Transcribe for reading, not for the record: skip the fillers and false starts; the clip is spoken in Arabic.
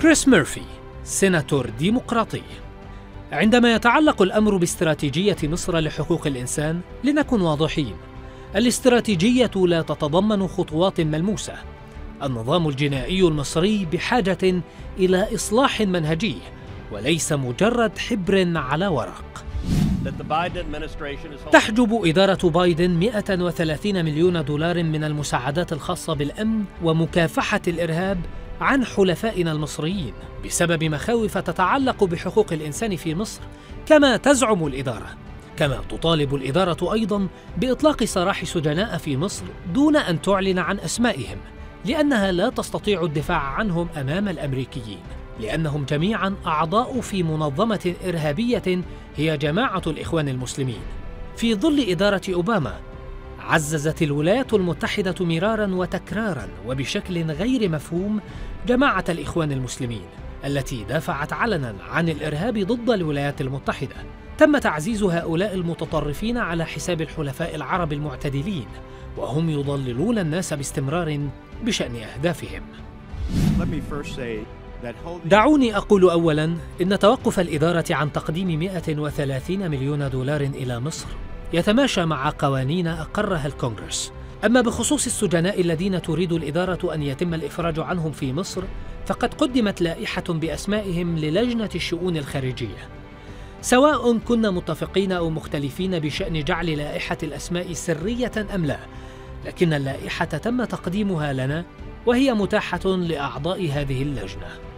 كريس ميرفي، سيناتور ديمقراطي. عندما يتعلق الأمر باستراتيجية مصر لحقوق الإنسان، لنكن واضحين، الاستراتيجية لا تتضمن خطوات ملموسة. النظام الجنائي المصري بحاجة إلى إصلاح منهجي وليس مجرد حبر على ورق. تحجب إدارة بايدن 130 مليون دولار من المساعدات الخاصة بالأمن ومكافحة الإرهاب عن حلفائنا المصريين بسبب مخاوف تتعلق بحقوق الإنسان في مصر كما تزعم الإدارة. كما تطالب الإدارة أيضاً بإطلاق سراح سجناء في مصر دون أن تعلن عن أسمائهم، لأنها لا تستطيع الدفاع عنهم أمام الأمريكيين، لأنهم جميعاً أعضاء في منظمة إرهابية هي جماعة الإخوان المسلمين. في ظل إدارة أوباما، عززت الولايات المتحدة مراراً وتكراراً وبشكل غير مفهوم جماعة الإخوان المسلمين التي دافعت علناً عن الإرهاب ضد الولايات المتحدة. تم تعزيز هؤلاء المتطرفين على حساب الحلفاء العرب المعتدلين، وهم يضللون الناس باستمرار بشأن أهدافهم. دعوني أقول أولاً إن توقف الإدارة عن تقديم 130 مليون دولار إلى مصر يتماشى مع قوانين أقرها الكونغرس. أما بخصوص السجناء الذين تريد الإدارة أن يتم الإفراج عنهم في مصر، فقد قدمت لائحة بأسمائهم للجنة الشؤون الخارجية. سواء كنا متفقين أو مختلفين بشأن جعل لائحة الأسماء سرية أم لا، لكن اللائحة تم تقديمها لنا وهي متاحة لأعضاء هذه اللجنة.